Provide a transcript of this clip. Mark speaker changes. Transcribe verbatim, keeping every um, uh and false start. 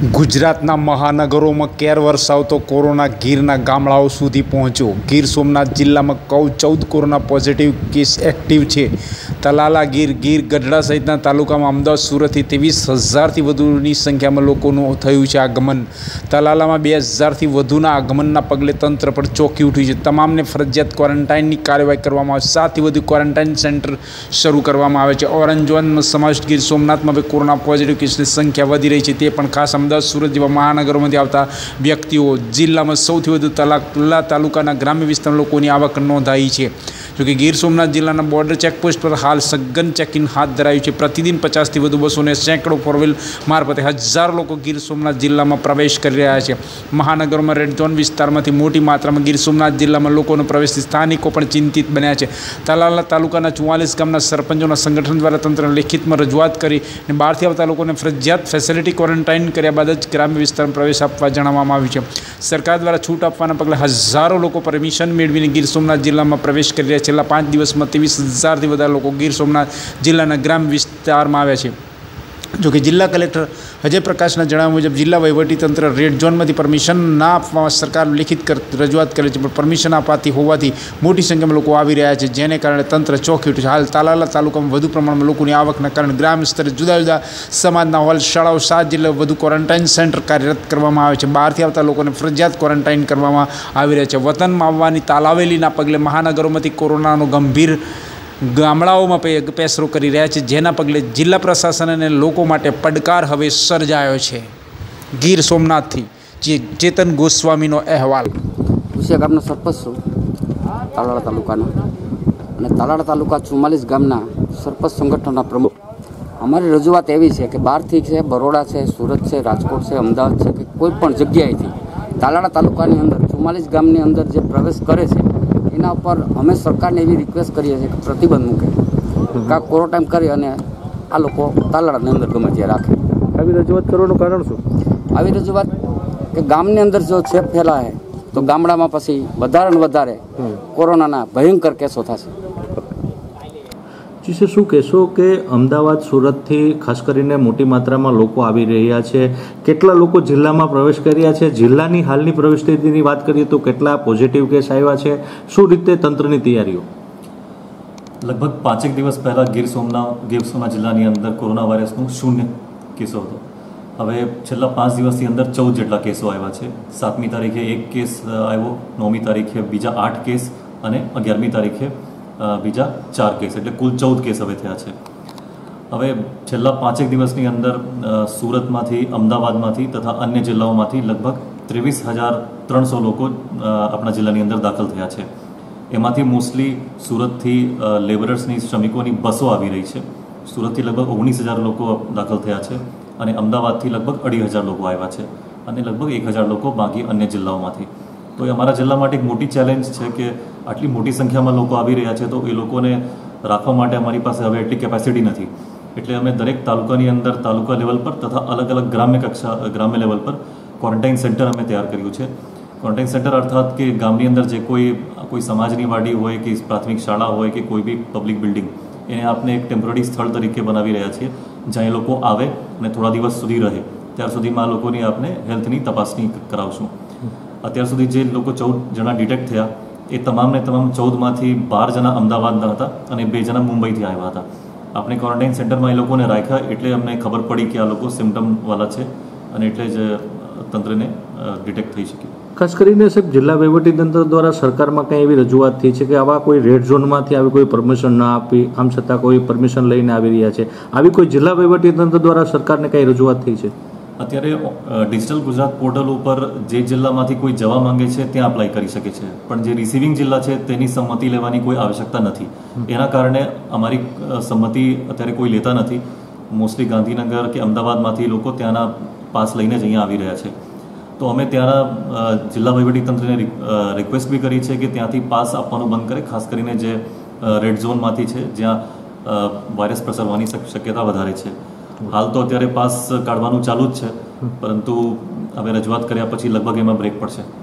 Speaker 1: ગુજરાતના મહાનગરોમાં care વરસાવતો corona ગીરના ગામડાઓ સુધી પહોંચ્યો। ગીર સોમનાથ જિલ્લામાં કુલ ચૌદ કોરોના પોઝિટિવ કેસ એક્ટિવ છે। તલાલા, ગીર, ગીર ગઢડા સહિતના તાલુકામાં અમદાવાદ, સુરતથી ત્રેવીસ હજારથી વધુની સંખ્યામાં લોકોનું થયું છે આગમન। તલાલામાં બે હજારથી વધુના આગમનના પગલે તંત્ર પર ચોંકી ઉઠ્યું છે। તમામને ફરજિયાત ક્વોરન્ટાઇનની કાર્યવાહી કરવામાં આવે, સાતથી વધુ ક્વોરન્ટાઇન સેન્ટર શરૂ કરવામાં આવે છે। ઓરેન્જ ઝોનમાં સમાવિષ્ટ ગીર સોમનાથમાં હવે કોરોના પોઝિટિવ કેસની સંખ્યા વધી રહી છે, તે પણ ખાસ અમદાવાદ, સુરત જેવા મહાનગરોમાંથી આવતા વ્યક્તિઓ। જિલ્લામાં સૌથી વધુ તલાલા તાલુકાના ગ્રામ્ય વિસ્તારના લોકોની આવક નોંધાઈ છે। જોકે ગીર સોમનાથ જિલ્લાના બોર્ડર ચેકપોસ્ટ પર હાલ સઘન ચેકિંગ હાથ ધરાયું છે। પ્રતિદિન પચાસથી વધુ બસોને સેંકડો ફોરવ્હીલ મારફતે હજારો લોકો ગીર સોમનાથ જિલ્લામાં પ્રવેશ કરી રહ્યા છે। મહાનગરોમાં રેડ ઝોન વિસ્તારમાંથી મોટી માત્રામાં ગીર સોમનાથ જિલ્લામાં લોકોનો પ્રવેશથી સ્થાનિકો પણ ચિંતિત બન્યા છે। તલાલા તાલુકાના ચુમ્માલીસ ગામના સરપંચોના સંગઠન દ્વારા તંત્રને લેખિતમાં રજૂઆત કરી અને બહારથી આવતા લોકોને ફરજિયાત ફેસિલિટી ક્વોરન્ટાઇન કર્યા બાદ જ ગ્રામ્ય વિસ્તારમાં પ્રવેશ આપવા જણાવવામાં આવ્યું છે। સરકાર દ્વારા છૂટ આપવાના પગલે હજારો લોકો પરમિશન મેળવીને ગીર સોમનાથ જિલ્લામાં પ્રવેશ કરી રહ્યા છે। છેલ્લા પાંચ દિવસમાં ત્રેવીસ હજારથી વધારે લોકો ગીર સોમનાથ જિલ્લાના ગ્રામ્ય વિસ્તારમાં આવ્યા છે। જોકે જિલ્લા કલેક્ટર અજય પ્રકાશના જણાવ્યા મુજબ જિલ્લા વહીવટીતંત્ર રેડ ઝોનમાંથી પરમિશન ના આપવામાં સરકાર લેખિત રજૂઆત કરે છે, પણ પરમિશન અપાતી હોવાથી મોટી સંખ્યામાં લોકો આવી રહ્યા છે, જેને કારણે તંત્ર ચોંકી ઉઠ્યું છે। હાલ તાલાલા તાલુકામાં વધુ પ્રમાણમાં લોકોની આવકના કારણે ગ્રામ સ્તરે જુદા જુદા સમાજના હોલ, શાળાઓ, સાત જિલ્લા વધુ ક્વોરન્ટાઇન સેન્ટર કાર્યરત કરવામાં આવે છે। બહારથી આવતા લોકોને ફરજિયાત ક્વોરન્ટાઇન કરવામાં આવી રહ્યા છે। વતનમાં આવવાની તાલાવેલીના પગલે મહાનગરોમાંથી કોરોનાનો ગંભીર ગામડાઓમાં પેસરો કરી રહ્યા છે, જેના પગલે જિલ્લા પ્રશાસન અને લોકો માટે પડકાર હવે સર્જાયો છે। ગીર સોમનાથથી જે ચેતન ગોસ્વામીનો અહેવાલ।
Speaker 2: ઉસિયા ગામનો સરપંચ છું, તાલાળા તાલુકાના, અને તાલાળા તાલુકા ચુમ્માલીસ ગામના સરપંચ સંગઠનના પ્રમુખ। અમારી રજૂઆત એવી છે કે બહારથી છે, બરોડા છે, સુરત છે, રાજકોટ છે, અમદાવાદ છે, કે કોઈ પણ જગ્યાએથી તાલાળા તાલુકાની અંદર ચુમ્માલીસ ગામની અંદર જે પ્રવેશ કરે છે એના ઉપર અમે સરકારને એવી રિક્વેસ્ટ કરીએ છીએ કે પ્રતિબંધ મૂકે, કાં ક્વોરન્ટાઇન કરી અને આ લોકો તાલાળાની અંદર ગમે ત્યાં રાખે।
Speaker 3: આવી રજૂઆત કરવાનું કારણ શું?
Speaker 2: આવી રજૂઆત કે ગામની અંદર જો ચેપ ફેલાય તો ગામડામાં પછી વધારે ને વધારે કોરોનાના ભયંકર કેસો થશે।
Speaker 3: જીસે શું કહેશો કે અમદાવાદ, સુરતથી ખાસ કરીને મોટી માત્રામાં લોકો આવી રહ્યા છે, કેટલા લોકો જિલ્લામાં પ્રવેશ કર્યા છે? જિલ્લાની હાલની પરિસ્થિતિની વાત કરીએ તો કેટલા પોઝિટિવ કેસ આવ્યા છે? શું રીતે તંત્રની તૈયારીઓ?
Speaker 4: લગભગ પાંચેક દિવસ પહેલાં ગીર સોમનાથ ગીર સોમનાથ જિલ્લાની અંદર કોરોના વાયરસનું શૂન્ય કેસો હતો। હવે છેલ્લા પાંચ દિવસની અંદર ચૌદ જેટલા કેસો આવ્યા છે। સાતમી તારીખે એક કેસ આવ્યો, નવમી તારીખે બીજા આઠ કેસ અને અગિયારમી તારીખે બીજા ચાર કેસ, એટલે કુલ ચૌદ કેસ હવે થયા છે। હવે છેલ્લા પાંચેક દિવસની અંદર સુરતમાંથી, અમદાવાદમાંથી તથા અન્ય જિલ્લાઓમાંથી લગભગ ત્રેવીસ હજાર ત્રણસો લોકો આપણા જિલ્લાની અંદર દાખલ થયા છે। એમાંથી મોસ્ટલી સુરતથી લેબરર્સની, શ્રમિકોની બસો આવી રહી છે। સુરતથી લગભગ ઓગણીસ હજાર લોકો દાખલ થયા છે અને અમદાવાદથી લગભગ અઢી હજાર લોકો આવ્યા છે અને લગભગ એક હજાર લોકો બાકી અન્ય જિલ્લાઓમાંથી। તો એ અમારા જિલ્લા માટે એક મોટી ચેલેન્જ છે કે આટલી મોટી સંખ્યામાં લોકો આવી રહ્યા છે, તો એ લોકોને રાખવા માટે અમારી પાસે હવે એટલી કેપેસિટી નથી। એટલે અમે દરેક તાલુકાની અંદર તાલુકા લેવલ પર તથા અલગ અલગ ગ્રામ્ય કક્ષા ગ્રામ્ય લેવલ પર ક્વોરન્ટાઇન સેન્ટર અમે તૈયાર કર્યું છે। ક્વોરન્ટાઇન સેન્ટર અર્થાત કે ગામની અંદર જે કોઈ કોઈ સમાજની વાડી હોય કે પ્રાથમિક શાળા હોય કે કોઈ બી પબ્લિક બિલ્ડિંગ, એને આપણે એક ટેમ્પરરી સ્થળ તરીકે બનાવી રહ્યા છીએ, જ્યાં એ લોકો આવે અને થોડા દિવસ સુધી રહે, ત્યાર સુધીમાં આ લોકોની આપણે હેલ્થની તપાસણી કરાવશું। અત્યાર સુધી જે લોકો ચૌદ જણા ડિટેક્ટ થયા એ તમામને તમામ ચૌદમાંથી બાર જણા અમદાવાદના હતા અને બે જણા મુંબઈથી આવ્યા હતા। આપણે ક્વોરન્ટાઇન સેન્ટરમાં એ લોકોને રાખ્યા એટલે અમને ખબર પડી કે આ લોકો સિમ્ટમવાળા છે અને એટલે જ તંત્રને ડિટેક્ટ થઈ શક્યું।
Speaker 3: ખાસ કરીને સાહેબ, જિલ્લા વહીવટીતંત્ર દ્વારા સરકારમાં કંઈ એવી રજૂઆત થઈ છે કે આવા કોઈ રેડ ઝોનમાંથી આવી કોઈ પરમિશન ના આપી, આમ છતાં કોઈ પરમિશન લઈને આવી રહ્યા છે, આવી કોઈ જિલ્લા વહીવટીતંત્ર દ્વારા સરકારને કંઈ રજૂઆત થઈ છે?
Speaker 4: અત્યારે ડિજિટલ ગુજરાત પોર્ટલ ઉપર જે જિલ્લામાંથી કોઈ જવા માંગે છે ત્યાં અપ્લાય કરી શકે છે, પણ જે રિસીવિંગ જિલ્લા છે તેની સંમતિ લેવાની કોઈ આવશ્યકતા નથી। એના કારણે અમારી સંમતિ અત્યારે કોઈ લેતા નથી। મોસ્ટલી ગાંધીનગર કે અમદાવાદમાંથી લોકો ત્યાંના પાસ લઈને જ અહીંયા આવી રહ્યા છે। તો અમે ત્યાંના જિલ્લા વહીવટીતંત્રને રિક્વેસ્ટ બી કરી છે કે ત્યાંથી પાસ આપવાનું બંધ કરે, ખાસ કરીને જે રેડ ઝોનમાંથી છે જ્યાં વાયરસ પ્રસરવાની શક્યતા વધારે છે। હાલ તો અત્યારે પાસ કાઢવાનું ચાલુ જ છે, પરંતુ હવે રજૂઆત કર્યા પછી લગભગ એમાં બ્રેક પડશે।